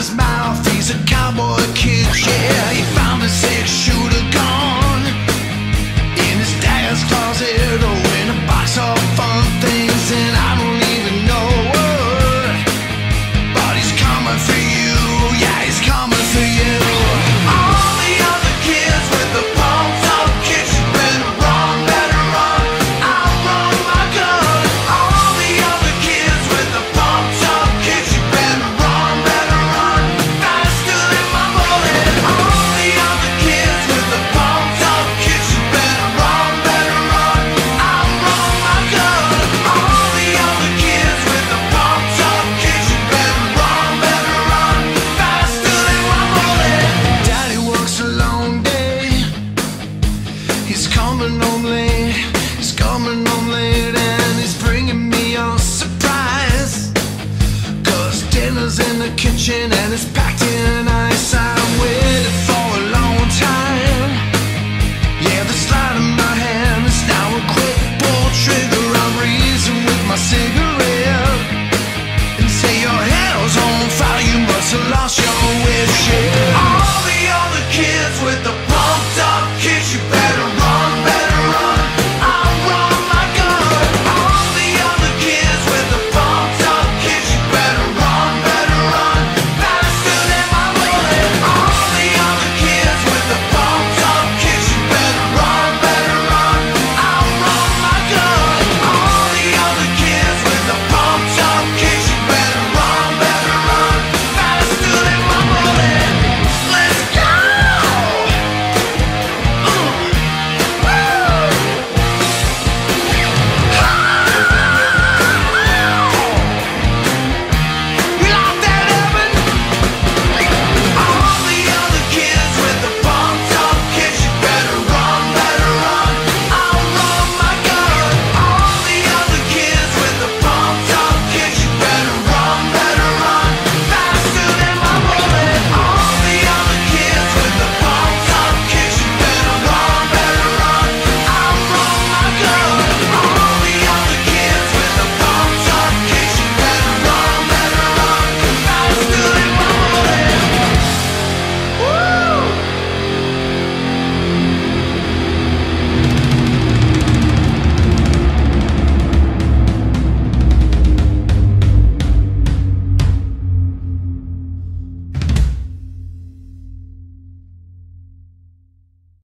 his mouth, he's a cowboy kid, yeah. He found a six-shooter gun in his dad's closet, oh, in a box of fun things, and I don't even know what. But he's coming for you, yeah, he's coming for you. All the other kids with the pumped up kicks, you better run, I'll run my gun. All the other kids with the pumped up kicks, you better run, faster than my bullet. All the other kids with the pumped up kicks, you better run, I'll run my gun. All the other kids with the pumped up kicks, you better run, faster than my bullet. Daddy works a long day, he's coming home late, and he's bringing me a surprise. Cause dinner's in the kitchen and it's packed in ice. I've waited for a long time. Yeah, the slide of my hand is now a quick pull trigger. I'm reason with my cigarette.